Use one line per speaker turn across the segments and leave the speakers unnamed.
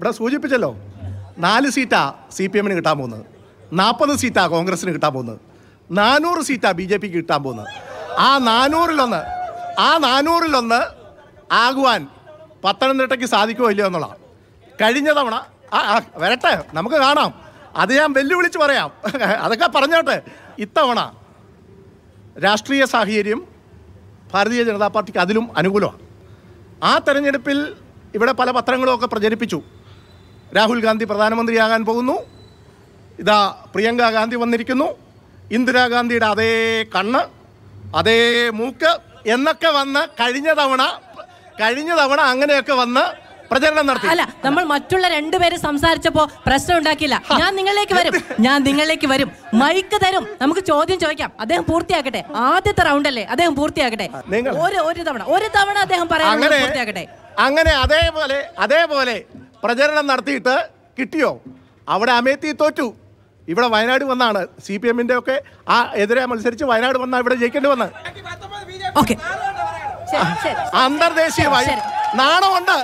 ഇവിടെ സൂചിപ്പിച്ചല്ലോ 4 സീറ്റാ CPM കിട്ടാൻ പോകുന്നത്, 40 സീറ്റാ കോൺഗ്രസിന് കിട്ടാൻ പോകുന്നത്, 400 സീറ്റാ BJP കിട്ടാൻ പോകുന്നത്. ആ 400-ലൊന്ന് ആകുവാൻ പത്തനംതിട്ടയ്ക്ക് സാധിക്കുമോ ഇല്ലയോ എന്നുള്ളതാണ്. കഴിഞ്ഞ തവണ വരട്ടെ, നമുക്ക് കാണാം, അത് ഞാൻ വെല്ലുവിളിച്ച് പറയാം, അതൊക്കെ പറഞ്ഞോട്ടെ. ഇത്തവണ രാഷ്ട്രീയ സാഹചര്യം ഭാരതീയ ജനതാ പാർട്ടിക്ക് അതിലും അനുകൂലമാണ്. ആ തെരഞ്ഞെടുപ്പിൽ ഇവിടെ പല പത്രങ്ങളുമൊക്കെ പ്രചരിപ്പിച്ചു, രാഹുൽ ഗാന്ധി പ്രധാനമന്ത്രിയാകാൻ പോകുന്നു, ഇതാ പ്രിയങ്ക ഗാന്ധി വന്നിരിക്കുന്നു, ഇന്ദിരാഗാന്ധിയുടെ അതേ കണ്ണ്, അതേ മൂക്ക് എന്നൊക്കെ വന്ന് കഴിഞ്ഞ തവണ അങ്ങനെയൊക്കെ വന്ന് പ്രചരണം നടത്തി.
അല്ല, നമ്മൾ മറ്റുള്ള രണ്ടുപേരും സംസാരിച്ചപ്പോ പ്രശ്നം ഉണ്ടാക്കിയില്ല. ഞാൻ നിങ്ങളിലേക്ക് വരും, മൈക്ക് തരും, നമുക്ക് ചോദ്യം ചോദിക്കാം. അദ്ദേഹം പൂർത്തിയാക്കട്ടെ, ആദ്യത്തെ റൗണ്ട് അല്ലേ, അദ്ദേഹം പൂർത്തിയാക്കട്ടെ. ഒരു തവണ അദ്ദേഹം പറയാൻ പൂർത്തിയാക്കട്ടെ.
അങ്ങനെ അതേപോലെ പ്രചരണം നടത്തിയിട്ട് കിട്ടിയോ? അവിടെ അമേത്തി തോറ്റു, ഇവിടെ വയനാട് വന്നാണ് CPM-ന്റെ ഒക്കെ ആ എതിരെ മത്സരിച്ച് വയനാട് വന്നാ ഇവിടെ ജയിക്കേണ്ടി വന്ന്. അന്തർദേശീയമായി നാണമുണ്ട്.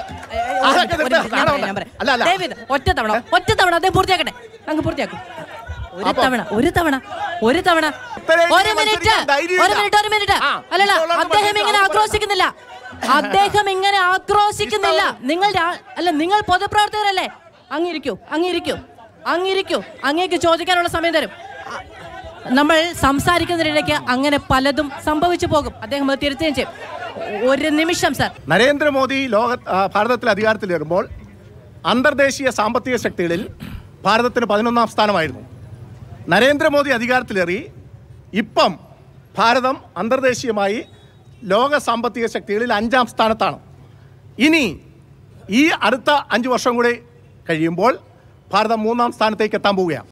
ഒറ്റ തവണ അദ്ദേഹം പൂർത്തിയാക്കട്ടെ, അങ്ങ് പൂർത്തിയാക്കും. ഒരു തവണ ഒരു മിനിറ്റ്. അല്ലല്ല, അദ്ദേഹം ഇങ്ങനെ ആക്രോശിക്കുന്നില്ല. നിങ്ങൾ പൊതുപ്രവർത്തകരല്ലേ? അങ്ങിരിക്കൂ. അങ്ങേക്ക് ചോദിക്കാനുള്ള സമയം തരും. നമ്മൾ സംസാരിക്കുന്നതിനിടയ്ക്ക് അങ്ങനെ പലതും സംഭവിച്ചു പോകും. അദ്ദേഹം അത് തിരുത്തുകയും ചെയ്യും. ഒരു നിമിഷം സർ.
നരേന്ദ്രമോദി ഭാരതത്തിൽ അധികാരത്തിലേറുമ്പോൾ അന്തർദേശീയ സാമ്പത്തിക ശക്തികളിൽ ഭാരതത്തിന് 11ാം സ്ഥാനമായിരുന്നു. നരേന്ദ്രമോദി അധികാരത്തിലേറി ഇപ്പം ഭാരതം അന്തർദേശീയമായി ലോക സാമ്പത്തിക ശക്തികളിൽ 5ാം സ്ഥാനത്താണ്. ഇനി ഈ അടുത്ത 5 വർഷം കൂടി കഴിയുമ്പോൾ ഭാരതം 3ാം സ്ഥാനത്തേക്ക് എത്താൻ പോവുകയാണ്.